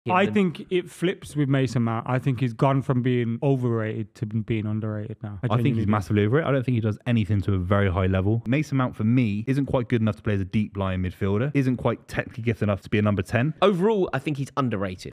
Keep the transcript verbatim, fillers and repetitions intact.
I think it flips with Mason Mount. I think he's gone from being overrated to being underrated now. I, I think he's massively overrated. I don't think he does anything to a very high level. Mason Mount, for me, isn't quite good enough to play as a deep lying midfielder, isn't quite technically gifted enough to be a number ten. Overall, I think he's underrated.